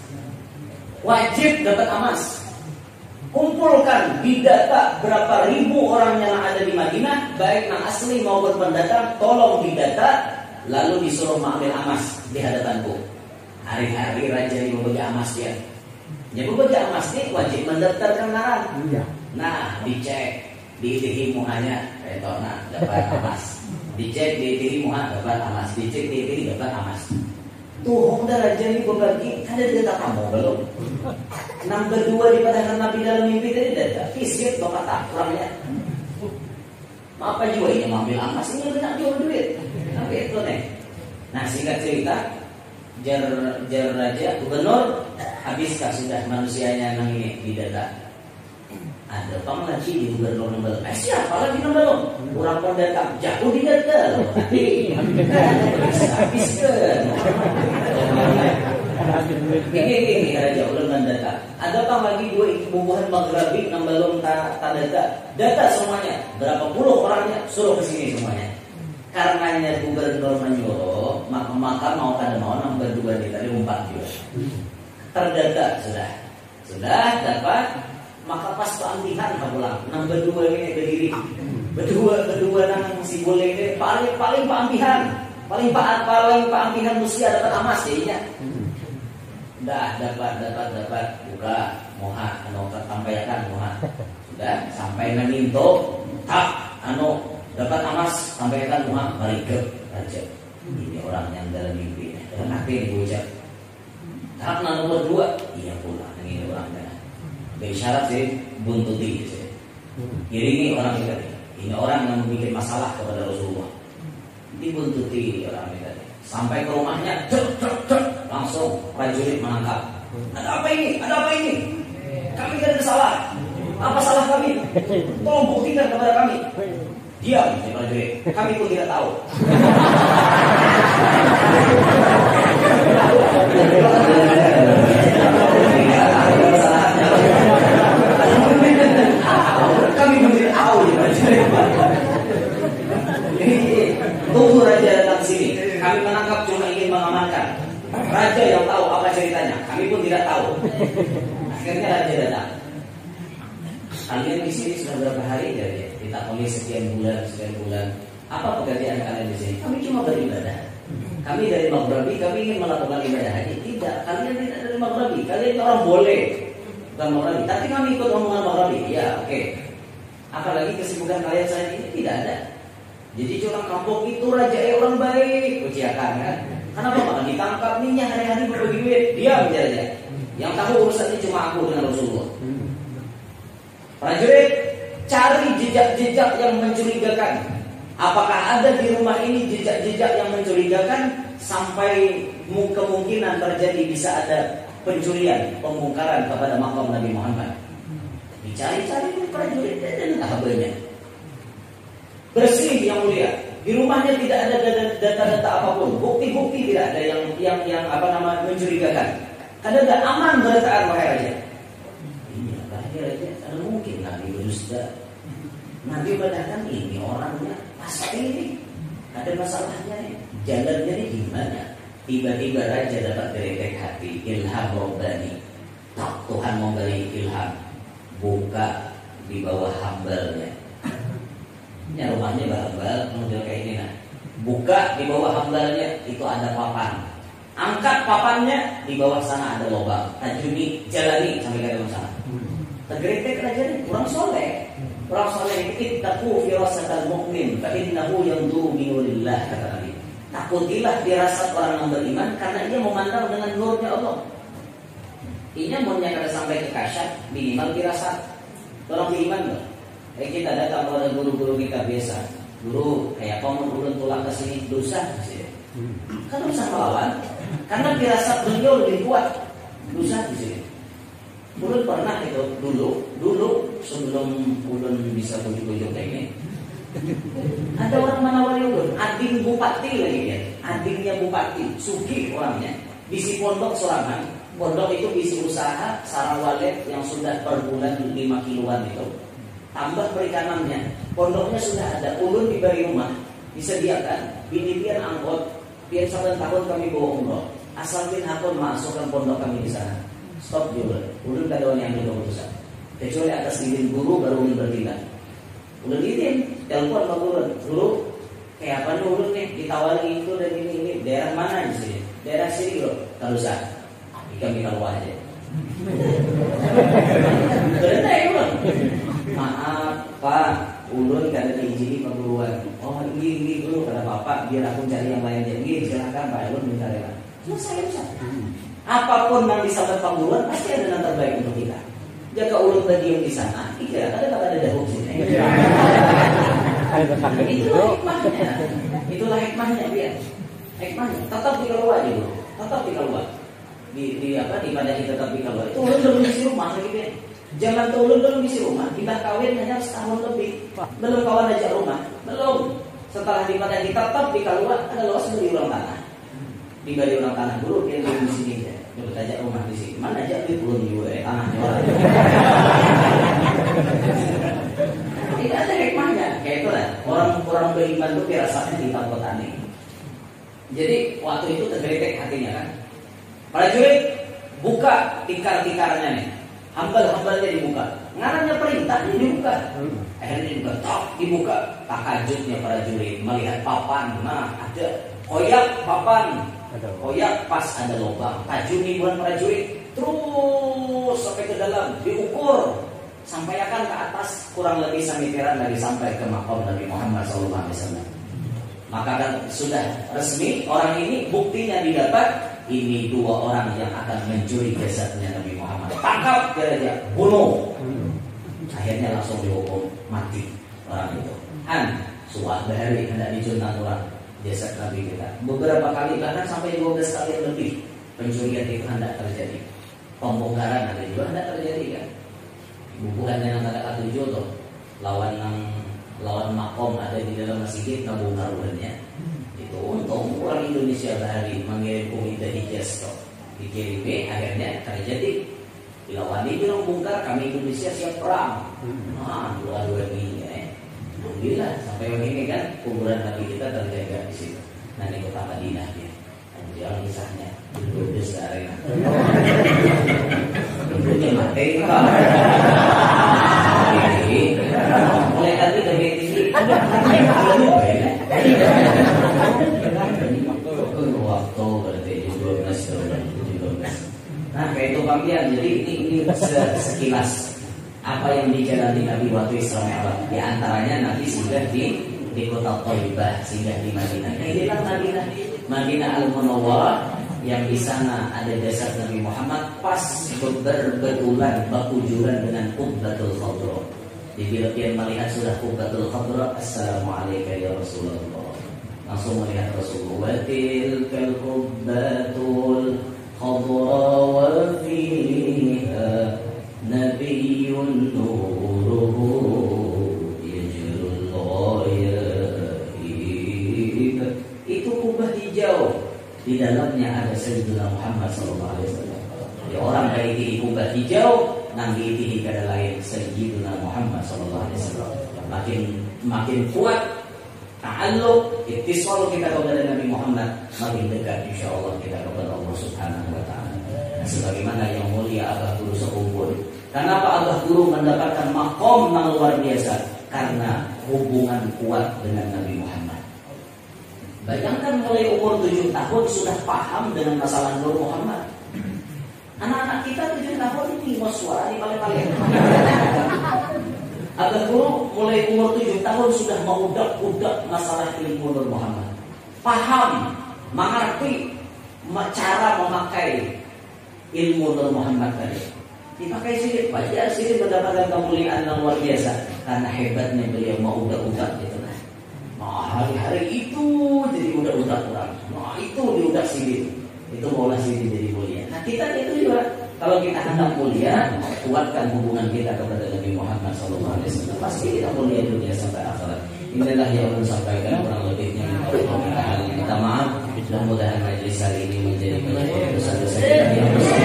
Wajib dapat emas. Kumpulkan di data berapa ribu orang yang ada di Madinah, baik nang asli maupun pendatang, tolong didata, lalu disuruh mengambil emas di hadapanku. Hari-hari raja ini membagi emas dia. Ya berbagi emas ini wajib mendaftarkan narang. Iya. Nah, dicek di diri muhanya, itu nah dapat emas. Dicek di diri muha dapat emas. Dicek di diri dapat emas. Tuh, udah raja ini berbagi, kan ada data kamu belum? Enam berdua di padahal Nabi dalam mimpi tadi data. Fisik bapak tak kurangnya. Apa juga ini mengambil emas ini benar jual duit. Tapi itu nih. Nah, singkat cerita. Jar, jar raja gubernur habiskah sudah manusianya yang ini di data. ada pang lagi di gubernur Nembel. Eh siapa lagi Nembel? Kurang pendatang jauh di Nembel. Habis kan? Ini ini raja ulun mendata. Ada pang lagi dua bubuhan Maghribi Nembelum tak data. Data semuanya. Berapa puluh orangnya suruh ke sini semuanya. Karenanya gubernur menyuruh, maka maka mau kada mau nomor dua di tadi empat juga. Terdata sudah, sudah dapat. Maka pas peambihan pulang, nomor dua ini berdiri, berdua berdua nang masih boleh ini paling paling peambihan, paling pak paling peambihan mesti dapat amas jadinya. Sudah dapat dapat dapat buka moha, anu sampaikan moha. Sudah sampai naminto, tak anu dapat amas sampaikan muha balik aja. Ini orang yang dalam mimpi dalam hati diucap tahap nomor dua iya pula ini orangnya berisyarat sih buntuti sih. Iringi orang kita ini orang yang membuat masalah kepada Rasulullah dibuntuti orang kita sampai ke rumahnya cek, cek, cek. Langsung prajurit menangkap. Ada apa ini? Ada apa ini? Kami tidak ada salah. Apa salah kami? Tolong buktikan kepada kami. Diam, prajurit. Kami pun tidak tahu. Kami pun tidak tahu, prajurit. Tunggu raja datang sini. Kami menangkap cuma ingin mengamankan. Raja yang tahu apa ceritanya. Kami pun tidak tahu. Akhirnya raja datang. Kalian di sini sudah berapa hari jadi kita kami sekian bulan sekian bulan. Apa pekerjaan kalian di sini? Kami cuma beribadah. Kami dari Maghribi, kami ingin melakukan ibadah haji. Tidak, kalian tidak dari Maghribi. Kalian orang boleh bukan Maghribi. Tapi kami ikut omongan Maghribi. Ya, oke. Okay. Apalagi kesibukan kalian saat ini tidak ada. Jadi orang kampung itu raja eh orang baik, uciakan kan? Kenapa Pak? Ditangkap nih hari-hari berbagi duit. Diam aja. Yang tahu urusannya cuma aku dengan Rasulullah. Prajurit, cari jejak-jejak yang mencurigakan. Apakah ada di rumah ini jejak-jejak yang mencurigakan sampai kemungkinan terjadi bisa ada pencurian, pembongkaran kepada makam Nabi Muhammad. Dicari-cari prajurit dan sahabatnya. Bersih yang mulia. Di rumahnya tidak ada data-data apapun, bukti-bukti tidak ada yang yang yang apa nama mencurigakan. Karena tidak aman berataan wahai raja. Ini raja raja, ada mungkin Nabi berdusta. Nabi berkatakan ini orangnya pasti ini ada masalahnya nih. Jalannya ini gimana? Tiba-tiba raja dapat terdetek hati, ilham robbani. Tak Tuhan memberi ilham, buka di bawah hambalnya. Ini rumahnya bal-bal, model kayak ini nah. Buka di bawah hambalnya itu ada papan. Angkat papannya, di bawah sana ada lubang. Tajuni, jalani sampai ke dalam sana. Tergeletek raja ini kurang soleh. Kurang soleh itu ittaqu firasatal mu'min fa innahu yanzuru bi nurillah kata Nabi. Takutilah firasat orang yang beriman karena dia memandang dengan nurnya Allah. Ini mau nyakar sampai ke kasyaf minimal firasat. Tolong beriman loh. Eh kita datang kepada guru-guru kita biasa. Guru kayak kamu ulun tulang ke sini dosa sih. Kan bisa melawan. Karena firasat beliau lebih kuat. Dosa di sini. Ulun pernah itu dulu, dulu sebelum ulun bisa bujuk-bujuk kayak ini. Ada orang menawari ulun, ading bupati lagi ya. Adingnya bupati, sugi orangnya. Bisi pondok sorangan. Pondok itu bisi usaha sarang walet yang sudah per bulan lima kiloan itu. Tambah perikanannya, pondoknya sudah ada, ulun diberi rumah, disediakan, bini pian angkot, pian saban tahun kami bawa umroh, asal pian hakun masukkan pondok kami di sana. Stop juga, ulun kada wani ambil keputusan. Kecuali atas izin guru baru ulun bertindak. Ulun izin, telepon ke guru, guru, kayak apa nih ulun nih ditawari itu dan ini ini, daerah mana di sini? Daerah sini loh, tak usah, kami keluar aja. Benar ya ulun. Maaf Pak, ulun kada diizini perguruan. Oh ini ini dulu kata bapak, biar aku cari yang lain jadi silakan Pak ulun minta rela. Selesai usah. Apapun yang disampaikan perguruan pasti ada yang terbaik untuk kita. Jika ulun berdiam di sana, tidak ada kata ada dahulu sini. Itulah hikmahnya. Itulah hikmahnya dia. Hikmahnya tetap di keluar dulu, tetap di keluar. Di, di apa di pada kita tetap di keluar. Itu ulun belum isi rumah lagi dia. Zaman turun belum isi rumah, kita kawin hanya setahun lebih, belum kawan aja rumah, belum. Setelah di mana kita tetap di keluar, ada luas beli orang tanah, dibeli orang tanah dulu, kita di sini ya, coba aja rumah di sini, mana aja beli belum juga eh, tanahnya orang. Tidak ada hikmahnya, kayak itu lah. Orang-orang beriman itu firasatnya di kota ini. Jadi waktu itu tergeletek hatinya kan. Prajurit buka tikar-tikarnya nih. Hambal-hambalnya dibuka. Ngarannya perintah ini dibuka. Akhirnya dibuka, tok dibuka. Takajudnya prajurit melihat papan. Nah, ada koyak papan. Koyak pas ada lubang. Tajuni bukan prajurit. Terus sampai ke dalam diukur. Sampai akan ke atas kurang lebih samitiran dari sampai ke maqam Nabi Muhammad shallallahu alaihi wasallam. Maka kan sudah resmi orang ini buktinya didapat. Ini dua orang yang akan mencuri jasadnya Nabi Muhammad. Tangkap dia, bunuh. Akhirnya langsung dihukum mati orang itu. Han, suah bahari hendak dicunang orang jasad Nabi kita. Beberapa kali bahkan sampai dua belas kali lebih pencurian itu hendak terjadi. Pembongkaran ada juga hendak terjadi kan. Bukan yang kata ketujuh tuh lawan yang lawan makom ada di dalam masjid nabungkar ulannya. Itu untung orang Indonesia bahari mengirim komite hijaz tuh dikirim akhirnya terjadi dilawan ini bilang bongkar kami Indonesia siap perang. Nah dua-dua ini ya. Alhamdulillah sampai hari ini kan kuburan Nabi kita terjaga di situ. Nah di kota Madinah dia. Jangan kisahnya duduk di arena. Duduknya mati kan. Mulai tadi dari tinggi. Waktu berarti dua belas dua belas. Nah kayak itu panggilan. Jadi ini, ini sekilas apa yang dijalani Nabi waktu Isra Mi'raj. Di antaranya Nabi singgah di di kota Thaibah, singgah di Madinah. Nah, inilah Madinah, Madinah Al-Munawwarah yang di sana ada jasad Nabi Muhammad pas berbetulan bakujuran dengan Qubbatul Khadra. Jadi dia melihat sudah Qubbatul Khadra, assalamualaikum ya Rasulullah. Langsung melihat Rasulullah. Wa tilkal Qubbatul Khadra wa fiha nabiyyun nuruhu yajrul ghaib. Itu kubah hijau. Di dalamnya ada Sayyidina Muhammad sallallahu alaihi wasallam. Ya orang dari di kubah hijau nang diitihi kada lain Sayyidina Muhammad sallallahu alaihi wasallam. Makin makin kuat ta'alluq ittisal kita kepada Nabi Muhammad, makin dekat insyaallah kita kepada Allah Subhanahu wa taala. Nah, sebagaimana yang mulia Abah Guru sekumpul. Kenapa Abah Guru mendapatkan maqam yang luar biasa? Karena hubungan kuat dengan Nabi Muhammad. Bayangkan mulai umur tujuh tahun sudah paham dengan masalah Nur Muhammad. Anak-anak kita tujuh tahun ini mau suara di paling-paling. Abah Guru mulai umur tujuh tahun sudah mengudak-udak masalah ilmu Nur Muhammad. Paham, mengerti cara memakai ilmu Nur Muhammad tadi. Dipakai sidik, wajar sidik mendapatkan kemuliaan yang luar biasa karena hebatnya beliau mengudak-udak gitu. Nah, hari-hari itu jadi udak-udak orang. Nah, itu diudak sidik. Itu maulah sidik jadi mulia. Nah, kita itu juga kalau kita hendak mulia, kuatkan hubungan kita kepada Nabi Muhammad sallallahu alaihi wasallam. Pasti kita mulia dunia sampai akhirat. Inilah yang ulun sampaikan, kurang lebihnya minta maaf. Mudah-mudahan majelis hari ini menjadi penyebab dosa-dosa kita yang besar.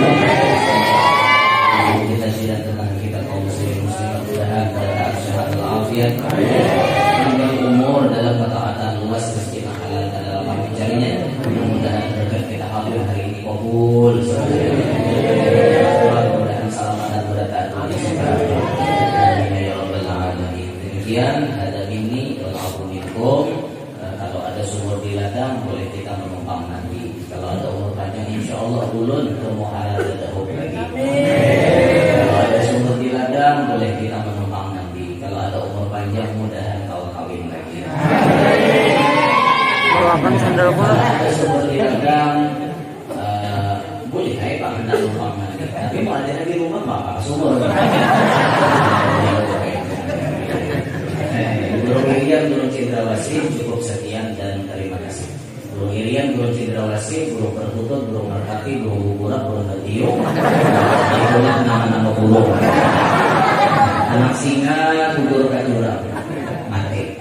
Kita tidak tenang kita kaum muslimin muslimat mudah-mudahan pada sehat walafiat. Panjang umur dalam ketaatan, luas rezeki halal dalam mencarinya. Mudah-mudahan berkat kita hadir hari ini kabul. Mudah-mudahan selamat dan berkat di surga. Amin ya rabbal alamin. Demikian ada ini walaupun minkum. Kalau ada sumur di ladang boleh kita menumpang nanti. Kalau ada umur panjang insyaallah ulun ke muhalal dadahuk lagi. Kalau ada sumur di ladang boleh kita menumpang nanti. Kalau ada umur panjang mudahan kau kawin lagi. Akan sandal pula. Ada sumur di ladang uh, boleh hai Pak hendak menumpang nanti. Tapi mau ada di rumah Bapak sumur. Guru Irian, Guru Cendrawasih cukup sekian dan terima kasih. Guru Irian, Guru Cendrawasih Persib, burung perkutut, burung merpati, burung gugurak, burung gentiung. Itulah nama-nama burung. Anak singa, gugur kacurang, mati.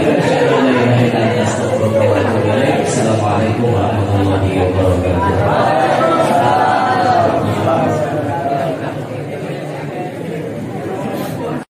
Assalamualaikum warahmatullahi wabarakatuh.